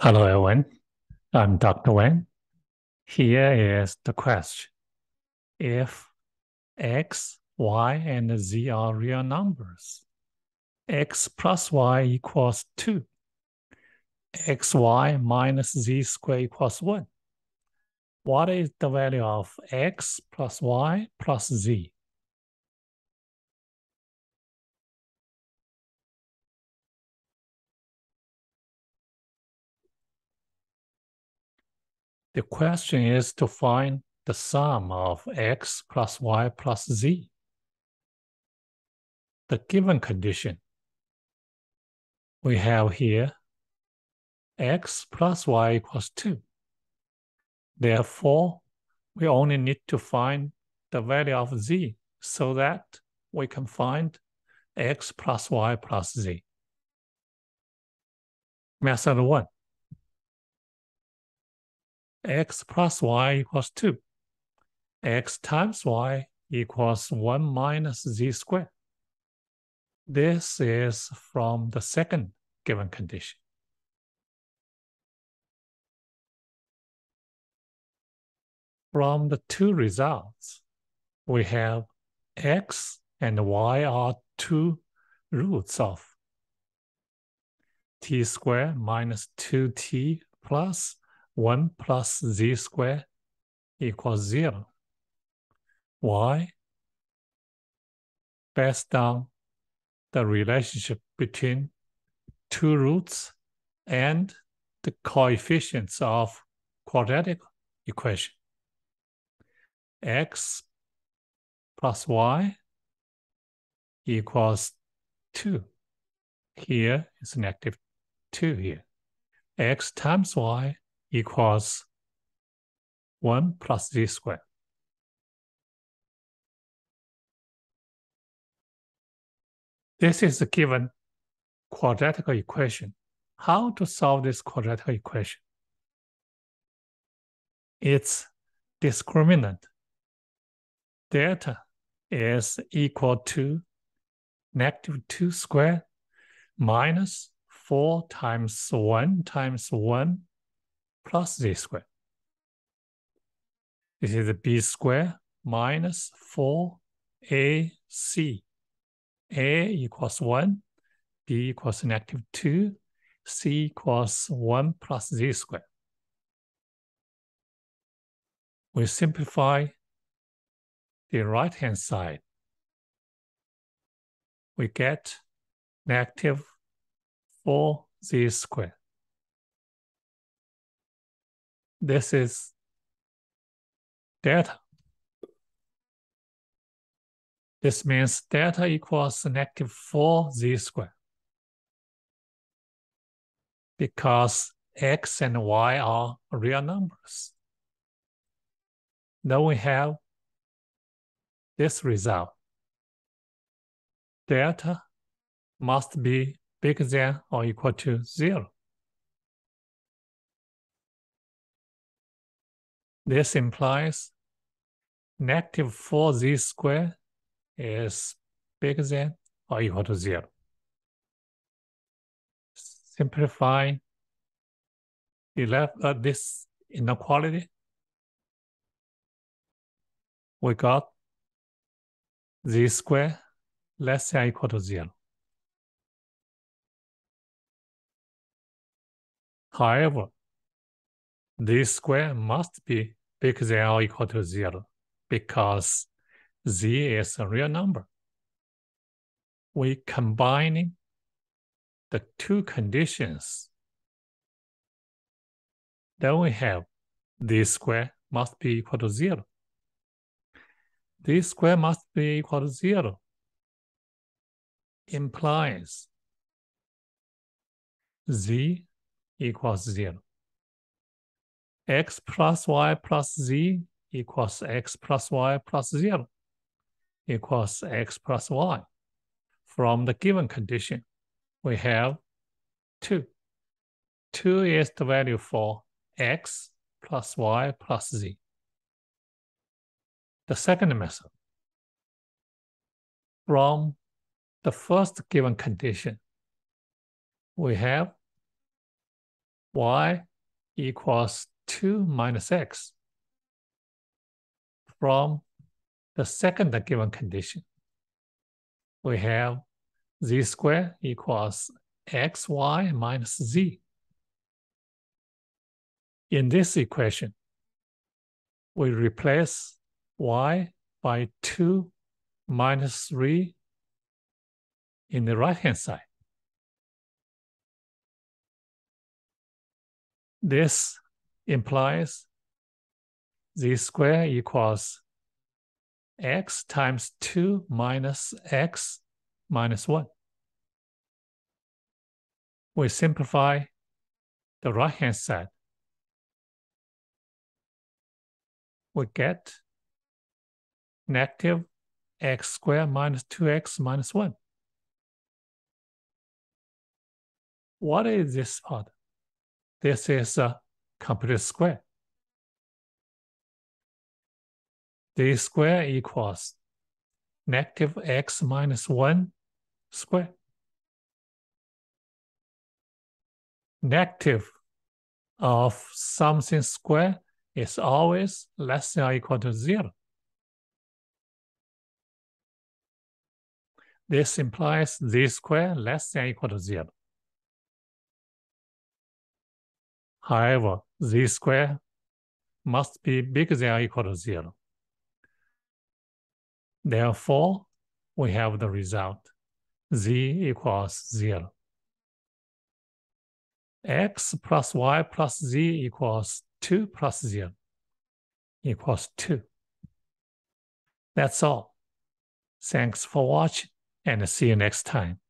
Hello, everyone. I'm Dr. Wang. Here is the question. If x, y, and z are real numbers, x plus y equals 2, xy minus z squared equals 1. What is the value of x plus y plus z? The question is to find the sum of x plus y plus z. The given condition we have here, x plus y equals 2. Therefore, we only need to find the value of z so that we can find x plus y plus z. Method 1. X plus y equals 2. X times y equals 1 minus z squared. This is from the second given condition. From the two results, we have x and y are two roots of t squared minus 2t plus 1 plus z squared equals 0. Why? Based on the relationship between two roots and the coefficients of quadratic equation. X plus y equals 2. Here is negative 2 here. X times y equals 1 plus z squared. This is a given quadratic equation. How to solve this quadratic equation? Its discriminant delta is equal to negative 2 squared minus 4 times 1 times 1 plus z squared. This is b squared minus 4ac. A equals 1, b equals negative 2, c equals 1 plus z squared. We simplify the right-hand side. We get negative 4z squared. This is delta. This means delta equals negative 4z squared. Because x and y are real numbers. Then we have this result. Delta must be bigger than or equal to 0. This implies negative 4z squared is bigger than or equal to 0. Simplify this inequality. We got z squared less than or equal to 0. However, z squared must be bigger than or equal to 0 because z is a real number. We combining the two conditions. Then we have z squared must be equal to 0. Z squared must be equal to 0 implies z equals 0. X plus y plus z equals x plus y plus 0 equals x plus y. From the given condition, we have 2. 2 is the value for x plus y plus z. The second method, from the first given condition, we have y equals 2 minus x from the second given condition. We have z squared equals xy minus z. In this equation, we replace y by 2 minus 3 in the right-hand side. This implies z squared equals x times 2 minus x minus 1. We simplify the right-hand side. We get negative x squared minus 2x minus 1. What is this part? This is a complete square. Z squared equals negative x minus 1 squared. Negative of something square is always less than or equal to 0. This implies z squared less than or equal to 0. However, z squared must be bigger than or equal to 0. Therefore, we have the result z equals 0. X plus y plus z equals 2 plus 0 equals 2. That's all. Thanks for watching and see you next time.